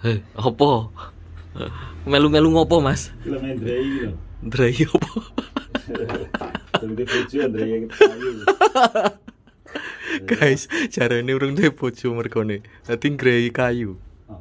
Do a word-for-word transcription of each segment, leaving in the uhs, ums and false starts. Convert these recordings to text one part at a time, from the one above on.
Heh, opo? Melu-melu ngopo, Mas? Film Ndrei gitu. Ndrei opo? Jadi bojo Ndrei kayu. Guys, jarane urung duwe bojo mergone. Dadi ngrei kayu.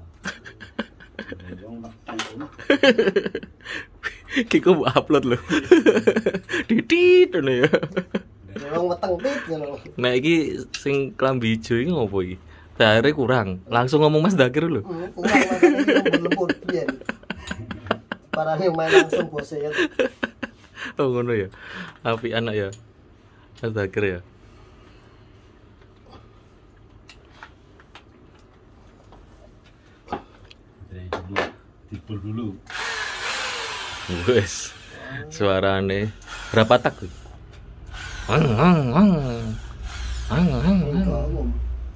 Ki kok upload lho. Titit ngono ya. Wong weteng tit ngono. Nah iki sing klambi ijo iki ngopo iki? Dare kurang. Langsung ngomong Mas Dakir lho. Kurang makane lembut piye. Parane main langsung bose ya. Oh ngono ya. Api anak ya. Mas Dakir ya. Ndrei dulu, dibul dulu. Wes. Suarane berapa tak tuh? Ang ang ang. Ang ang ang.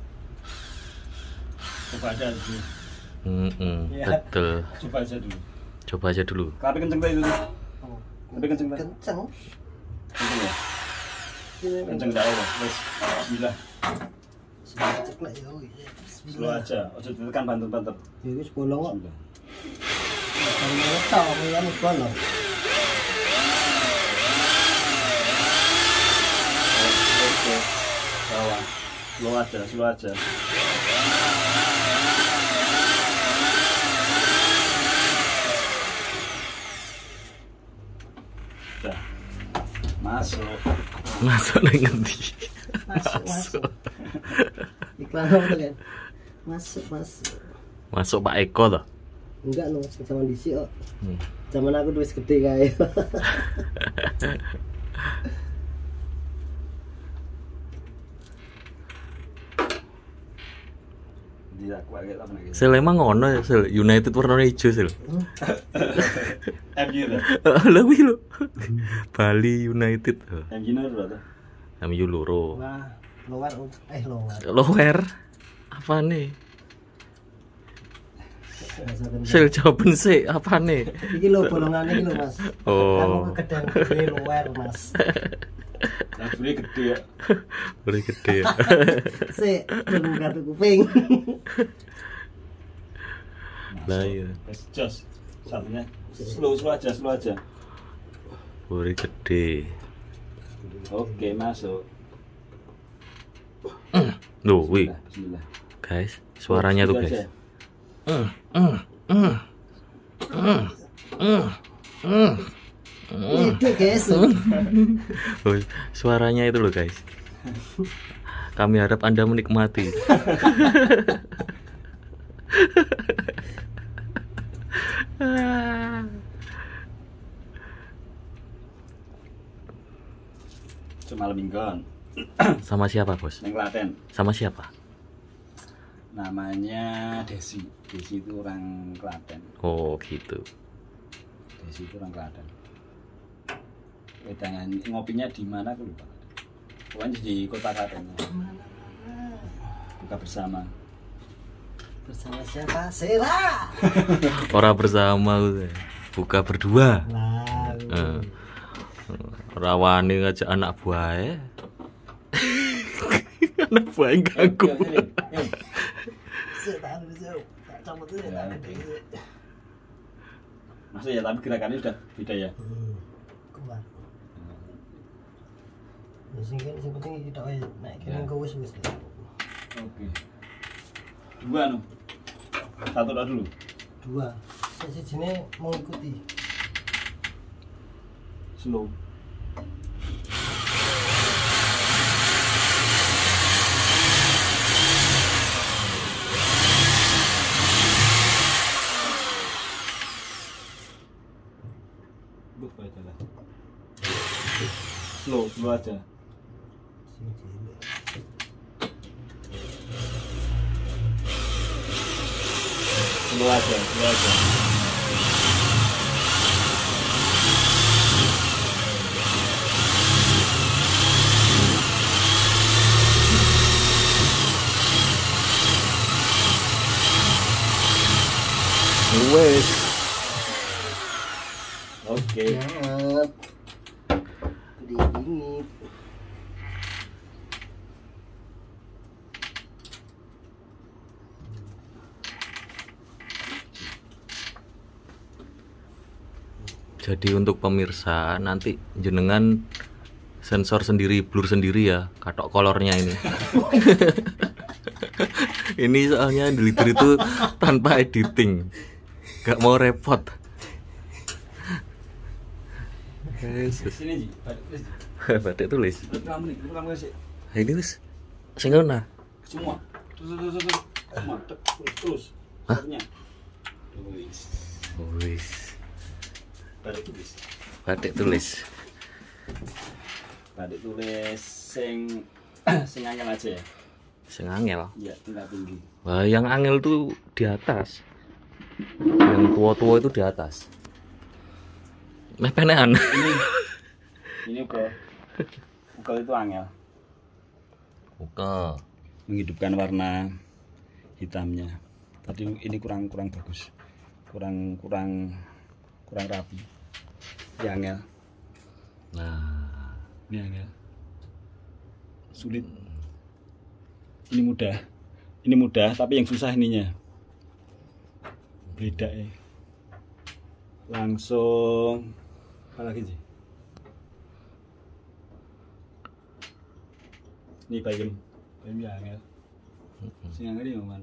Coba aja dulu. Heeh, Ya. betul. Coba aja dulu. Coba aja dulu. Tapi kenceng tadi itu. Tapi kenceng tadi. Kenceng. Kenceng ya. Kenceng enggak apa. Wes. Bismillah. Cek lek yo. Slow aja. Ojo ditekan banter-banter. Ya wis bolong kok. Bismillah. Kalau tau ya anu bolong. Oke. Bawah. Slow aja, slow aja. Dah. Masuk. Masuk nang ngendi? Masuk, masuk. Iklan apa tuh kan? Masuk, masuk. Masuk Pak Eko toh. Enggak no, zaman disi kok. Hmm. Zaman aku duit gede kae. Tidak kuat apa lagi. Sel emang ngono ya, Sel. United warna hijau, Sel. M U dah. Lebih lo. Bali United. M U berapa? M U loro. Wah, luar eh luar. Lower. Apa nih? Sel jawaban sih, apa nih? Iki lho bolongan iki lho, Mas. Oh. Kamu kegedean gede luar, Mas. Dapurnya gede ya. Beri gede ya. Sik, belum kartu kuping. Lah iya. Wes jos. Satunya slow slow aja, slow aja. Beri gede. Oke, masuk. Loh, wih. Bismillah, bismillah. Guys, suaranya tuh, Bismillah guys. aja. Mm, mm, mm, mm, mm, mm, mm. Itu guys. Oh, suaranya itu loh guys. Kami harap Anda menikmati. Cuma minggon. Sama siapa bos? Neng Klaten. Sama siapa? Namanya Desi. Desi itu orang Klaten. Oh gitu. Desi itu orang Klaten. Wedangan ngopinya di mana aku lupa. Pokoknya di kota Klaten. Buka bersama. Bersama siapa? Sera. Orang bersama udah. Buka berdua. Nah. Eh. Rawani ngajak anak buah. Anak buah yang ganggu. Sik tak anu sik. Tak cabut sik tak gede. Maksudnya ya, tapi gerakannya udah beda ya. Hmm. Kembar. Ya sing kan sing penting kita wae nek kene engko wis wis. Oke. Dua no. Satu dah dulu. Dua. Sing sijine mengikuti. Slow. Slow, slow aja. Slow aja, slow aja. Wes. Oke. Banget. Dingin. Jadi untuk pemirsa nanti jenengan sensor sendiri, blur sendiri ya, katok kolornya ini. Ini soalnya deliver itu tanpa editing, gak mau repot. Yesus. Sini Ji, batik tulis. Batik tulis. Kamu nih, kamu sih. Ini wis sing ngono. Semua. Terus terus terus terus. Semua terus terus. Hah? Tulis. Wis. Batik tulis. Batik tulis. Batik tulis sing sing angel aja ya. Sing angel. Iya, tingkat tinggi. Wah, yang angel tuh di atas. Yang tua-tua itu di atas. Meh penean. Ini ini ukel. Ukel itu angel. Ukel. Menghidupkan warna hitamnya. Tadi ini kurang kurang bagus. Kurang kurang kurang rapi. Ini angel. Nah, Ini angel. Sulit. Ini mudah. Ini mudah, tapi yang susah ininya. Beda ya. Langsung apa lagi sih? Ini bayam. Bayam ya angel. Sing angel ini yang mana?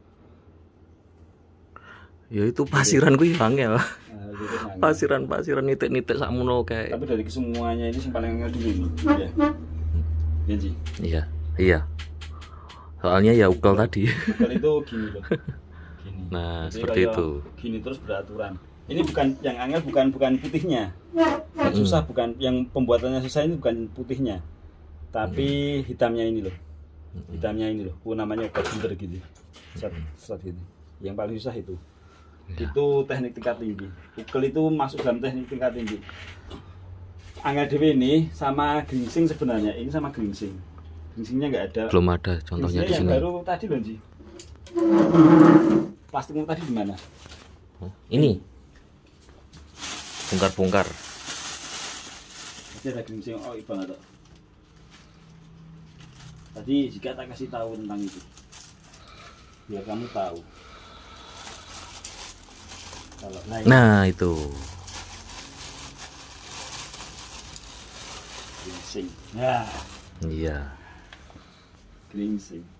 ya itu pasiran ku ya angel. Nah, itu terus angel. Pasiran-pasiran nitik-nitik sakmono kayak. Tapi dari kesemuanya ini yang paling angel dulu ini. Ya. Ya Ji. Iya, iya. Soalnya ya ukel tadi. Ukel itu gini loh. Gini. Nah, Jadi seperti kayak itu. Gini terus beraturan. Ini bukan yang angel, bukan bukan putihnya. Yang susah bukan yang pembuatannya susah ini bukan putihnya. Tapi hitamnya ini loh. Hitamnya ini loh. Oh, namanya ukel bunder gitu. Set set gitu. Yang paling susah itu. Ya. Itu teknik tingkat tinggi. Ukel itu masuk dalam teknik tingkat tinggi. Angel dewe ini sama geringsing sebenarnya. Ini sama geringsing. Geringsingnya nggak ada. Belum ada contohnya di Geringsingnya yang sini. baru tadi loh Ji. Plastikmu tadi di mana? Oh, ini. Bongkar-bongkar. Tadi ada geringsing. Oh, ibu nggak tahu. Tadi jika tak kasih tahu tentang itu, biar kamu tahu. Kalau naik Nah, itu. geringsing. Nah, Iya. geringsing.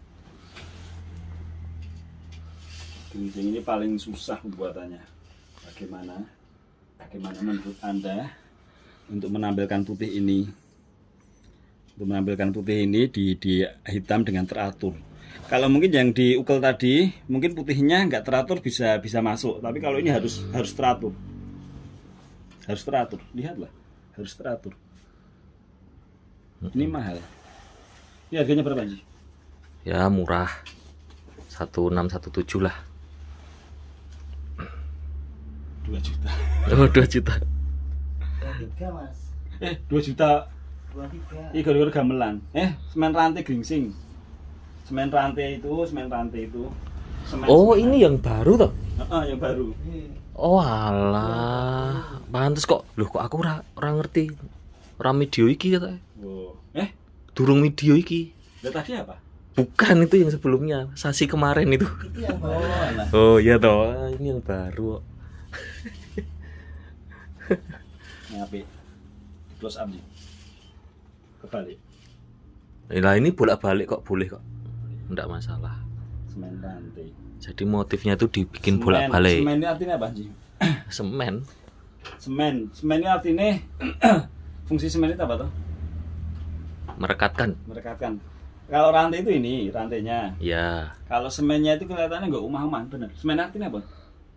Geringsing ini paling susah pembuatannya. Bagaimana? Bagaimana menurut Anda untuk menampilkan putih ini? Untuk menampilkan putih ini di, di hitam dengan teratur. Kalau mungkin yang di ukel tadi, mungkin putihnya nggak teratur bisa bisa masuk. Tapi kalau ini harus harus teratur. Harus teratur. Lihatlah, harus teratur. Ini mahal. Ini harganya berapa Ji? Ya murah. satu enam satu tujuh lah. dua juta. Oh, dua juta. Dua tiga mas. Eh, dua juta. Dua tiga. Ini gara-gara gamelan. Eh, semen rantai geringsing. Semen rantai itu, semen rantai itu. Semen, Oh, semen. ini yang baru toh? Heeh, yang baru. Oh alah, pantes kok. Loh kok aku ora ora ngerti. Ora video iki katanya. Wow. Eh, Durung video iki. lah tadi apa? Bukan, itu yang sebelumnya, Sasi kemarin itu. Itu yang Oh, baru. alah. Oh iya toh, ini yang baru. Ngapain? Close up Ji. Kebalik. Nah ini bolak-balik kok boleh kok. Enggak masalah. Semen rantai. Jadi motifnya tuh dibikin Semen. bolak-balik. Semen ini artinya apa Ji? Semen. Semen. Semen ini artinya fungsi semen itu apa tuh? Merekatkan. Merekatkan. Kalau rantai itu ini rantainya. Ya. Kalau semennya itu kelihatannya nggak umah-umah, bener. Semen artinya apa?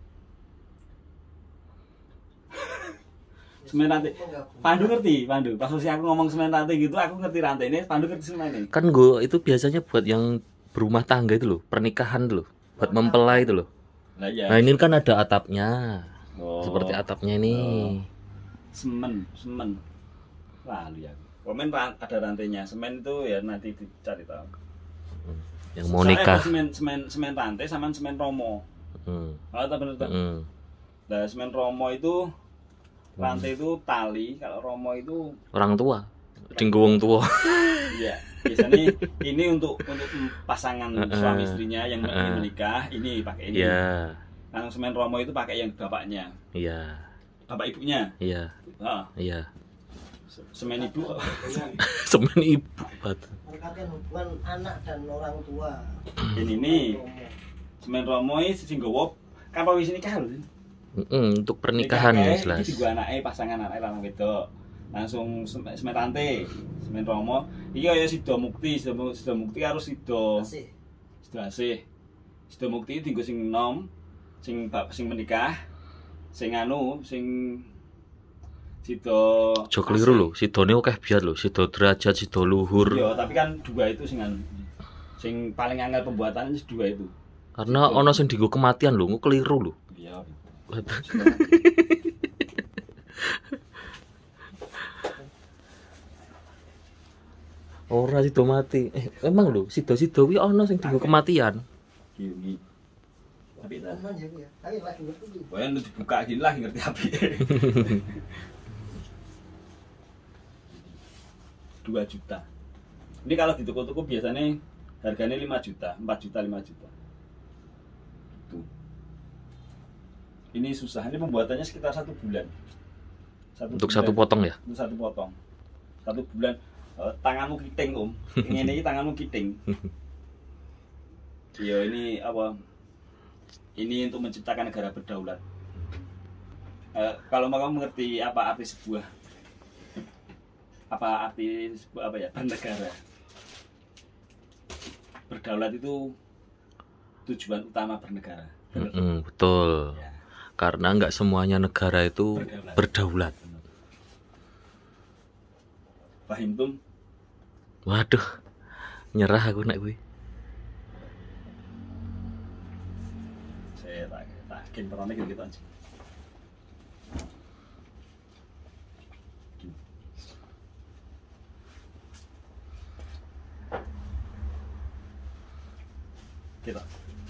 Semen rantai. Pandu ngerti, Pandu. Pas usia aku ngomong semen rantai gitu, aku ngerti rantai ini. Pandu ngerti semen ini. Kan gue itu biasanya buat yang berumah tangga itu loh, pernikahan tuh loh, buat mempelai itu loh. Nah, ya. Nah ini kan ada atapnya, Oh. seperti atapnya ini. Semen, semen. Lalu ya. Komen ran- ada rantainya. Semen itu ya nanti dicari tahu. Yang mau Soalnya nikah. ada Semen, semen, semen rantai sama semen romo. Hmm. Oh, tak bener tak? Hmm. Nah, semen romo itu rantai itu tali, kalau romo itu Orang tua, dinggo wong tua. iya, biasanya ini untuk untuk pasangan Heeh. suami istrinya yang Heeh. ingin menikah, ini pakai ini. Iya, Kalau semen romo itu pakai yang bapaknya. iya. bapak ibunya. Iya. Ah, Iya. semen ibu. Semen ibu batu. Merekatkan hubungan anak dan orang tua. Ini nih. Semen Romo iki sing nggawa kan wis nikah lho. Mm-mm, untuk pernikahan ya jelas. Iki digo anake pasangan anake lanang wedok. Langsung semen tante, semen Romo. Iki kaya Sida Mukti, Sida Mukti karo Sida Asih. Sida Asih. Sida Mukti dienggo sing enom, sing bab sing menikah, sing anu, sing Sida Aja keliru lho, sidone akeh biar lho, sida derajat, sida luhur. Iya, tapi kan dua itu sing anu. Sing paling angel pembuatannya dua itu. Karena ono sing dienggo kematian lho, engko keliru lho. Iya. Ora sida mati. Eh, emang lho, sida-sida kuwi ono sing dienggo kematian. Gini. Tapi ta. Teman ya, Bu, ya. Tapi lagi ngerti. Wah, nek dibuka gini lah ngerti api. dua juta. Ini kalau di toko-toko biasanya harganya lima juta, empat juta, lima juta. Tuh. Ini susah, ini pembuatannya sekitar satu bulan. Satu Untuk bulan. satu potong ya? Untuk satu potong. Satu bulan. Uh, tanganmu kiting om. Ini ini tanganmu kiting. Iya ini apa? Ini untuk menciptakan negara berdaulat. Uh, kalau mau mengerti apa arti sebuah apa arti apa ya bernegara, berdaulat itu tujuan utama bernegara. Mm-mm, betul. Ya. Karena nggak semuanya negara itu berdaulat. Berdaulat. Paham tuh? Waduh, nyerah aku nek kuwi. Saya tak tak yakin perannya gitu gitu aja. Kita.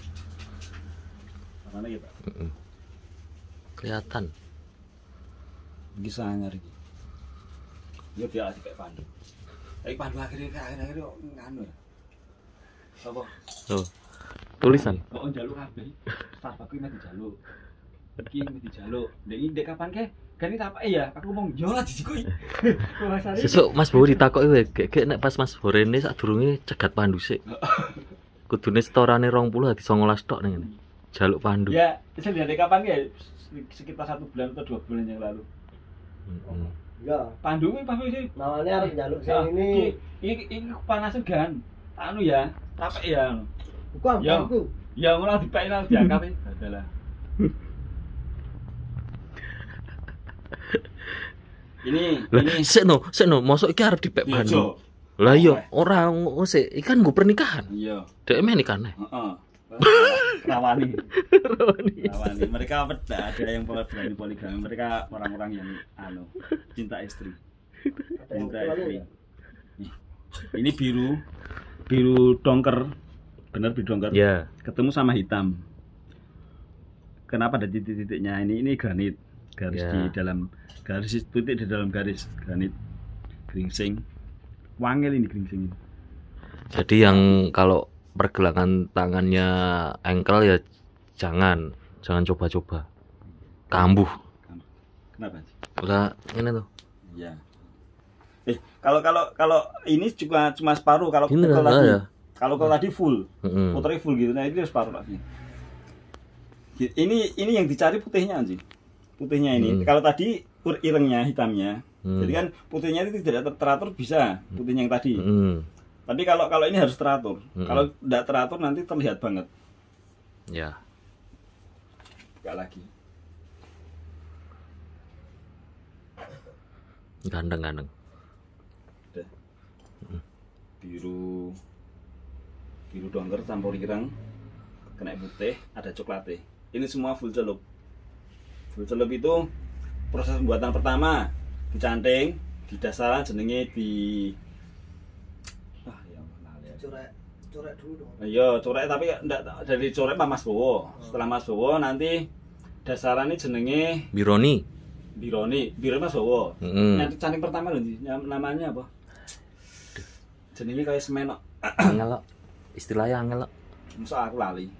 Mana kita? Mm-mm. Kelihatan. Iki sangar iki. Ya biasa kayak pandu. Tapi pandu akhirnya akhir-akhir kok nganu ya. Apa? Oh. Tulisan. Kok njaluk kabeh. Starbucks iki mesti dijaluk. Iki mesti dijaluk. Ndek iki ndek kapan ke? Kan iki apa ya? Aku ngomong yo lah dijikuki. Sesuk Mas Bowo ditakoki wae, gek nek pas Mas Bowo rene sadurunge cegat pandu sik. Kudune setorane rong puluh dadi songolas tok ning ngene. Jaluk pandu. Ya, saya dari kapan ya? Sekitar satu bulan atau dua bulan yang lalu. Mm-mm. Ya, Pandu ini pasti sih. namanya harus jaluk Ah, sing ini. Ini ini kepanasan kan? Anu ya, capek ya. Bukan, Ya. aku. Ya ngono dipain nang diangkat iki. Adalah. Ini Lah, ini sik no, sik no, mosok iki arep dipek Iya, pandu. Jo. Lah iya, ora ngo- sik, iki kan nggo pernikahan. Iya. Dek men nikahne. Heeh. Rawani. Rawani. Mereka tidak ada yang berani poligami. Mereka orang-orang yang anu cinta istri. Cinta istri. Nih, ini biru, biru dongker, benar biru dongker. Ya. Ketemu sama hitam. Kenapa ada titik-titiknya? Ini ini granit, garis Ya. di dalam garis titik di dalam garis granit, geringsing. Wangel ini geringsing ini. Jadi yang kalau pergelangan tangannya engkel ya jangan, jangan coba-coba. Kambuh. Kenapa? Udah ini tuh. Iya. Eh, kalau kalau kalau ini juga cuma separuh. Kalau Ini kalau lah, tadi, ya. kalau kalau tadi full, Mm-mm. puternya full gitu. Nah ini separuh lagi. Ini ini yang dicari putihnya anjing. Putihnya ini. Hmm. Kalau tadi ur- irengnya hitamnya. Hmm. Jadi kan putihnya itu tidak ter- teratur bisa. Putihnya yang tadi. Mm. Tapi kalau kalau ini harus teratur. Hmm. Kalau tidak teratur nanti terlihat banget. Ya. Enggak lagi. Gandeng-gandeng. Udah. Biru biru dongker campur ireng, kena putih, ada coklatnya. Ini semua full celup. Full celup itu proses pembuatan pertama dicanting, di dasaran jenenge di ah ya mana ya. Corek, corek dulu dong. Iya, corek tapi enggak dari corek Pak Mas Bowo. Setelah Mas Bowo nanti dasarannya jenenge Bironi. Bironi, Bironi Mas Bowo. Mm. Nanti canting pertama lho, namanya apa? Jenenge kayak semen kok. Angel kok. Istilahnya angel kok. Masa aku lali.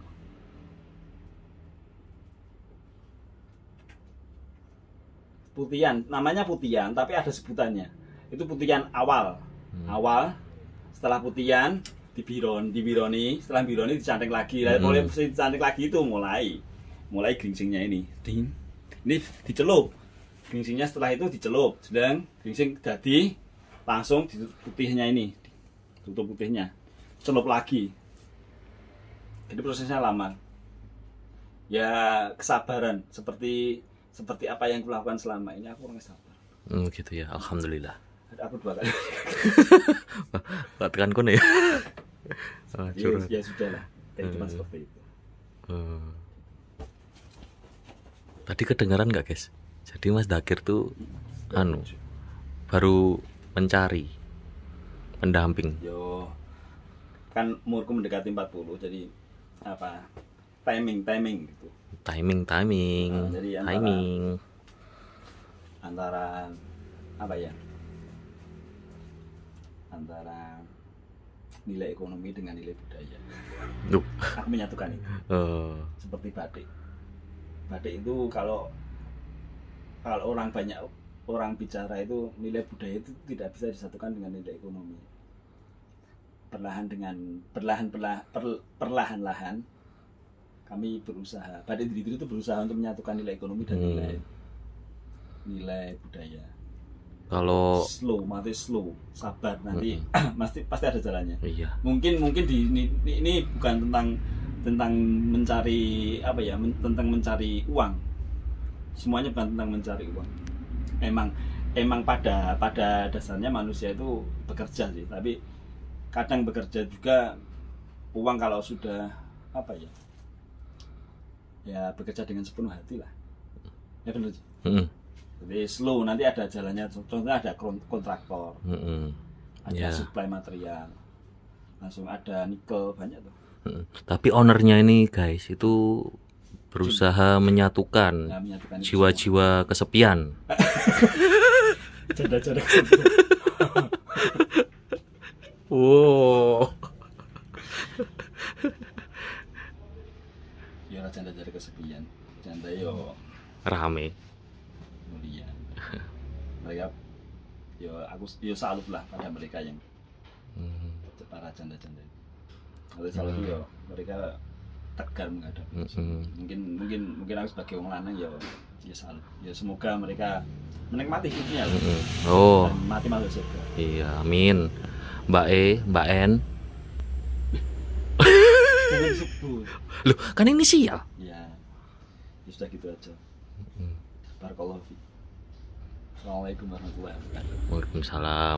putihan, namanya putihan tapi ada sebutannya. Itu putihan awal. Hmm. Awal, setelah putihan dibiron, dibironi, setelah bironi dicanting lagi. Hmm. Mulai dicanting lagi itu mulai mulai geringsingnya ini. Ding. Ini dicelup. Geringsingnya setelah itu dicelup. Sedang geringsing jadi langsung ditutup putihnya ini. Tutup putihnya. Celup lagi. Jadi prosesnya lama. Ya kesabaran seperti seperti apa yang kulakukan selama ini, aku orangnya sabar. Hmm, gitu ya, alhamdulillah. Ada aku dua kali. Tekan kon ya. Oh, ya, ya sudah lah, kayak cuma hmm. seperti itu. Hmm. Tadi kedengaran nggak guys? Jadi Mas Dakir tuh hmm. anu baru mencari pendamping. Yo, kan umurku mendekati empat puluh, jadi apa? Timing, timing gitu. Timing, timing, nah, jadi antara, timing. Antara apa ya? Antara nilai ekonomi dengan nilai budaya. Duh. Aku menyatukan itu. Uh. Seperti batik. Batik itu kalau kalau orang banyak orang bicara itu nilai budaya itu tidak bisa disatukan dengan nilai ekonomi. Perlahan dengan perlahan perlahan per, perlahan-lahan kami berusaha, Batik Diri itu berusaha untuk menyatukan nilai ekonomi dan hmm. nilai nilai budaya. Kalau slow, mati slow, sabar nanti hmm. pasti pasti ada jalannya. Iya. Mungkin mungkin di ini, ini bukan tentang tentang mencari apa ya, men, tentang mencari uang. Semuanya bukan tentang mencari uang. Emang emang pada pada dasarnya manusia itu bekerja sih, tapi kadang bekerja juga uang kalau sudah apa ya? Ya bekerja dengan sepenuh hati lah. Ya benar sih. Mm-hmm. Jadi slow, nanti ada jalannya. Contohnya ada kontraktor, mm-hmm. ada yeah. supply material, langsung ada nikel, banyak tuh. Mm-hmm. Tapi ownernya ini guys itu berusaha Cuma. menyatukan ya, menyatukan jiwa-jiwa kesepian. Janda-janda kesepian. Wow. Ya janda dari kesepian, janda yo rame, mulia. Mereka, yo aku yo salut lah pada mereka yang hmm. para janda-janda. Kalau salut hmm. yo mereka tegar menghadapi. Hmm. Mungkin mungkin mungkin aku sebagai orang lanang yo ya salut. Ya semoga mereka menikmati hidupnya. Hmm. Oh. Dan mati masuk surga. Iya, amin. Mbak E, Mbak N. Loh, kan inisial. Ya. Ya sudah gitu aja. Barakallahu fiik. Assalamualaikum warahmatullahi wabarakatuh. Waalaikumsalam.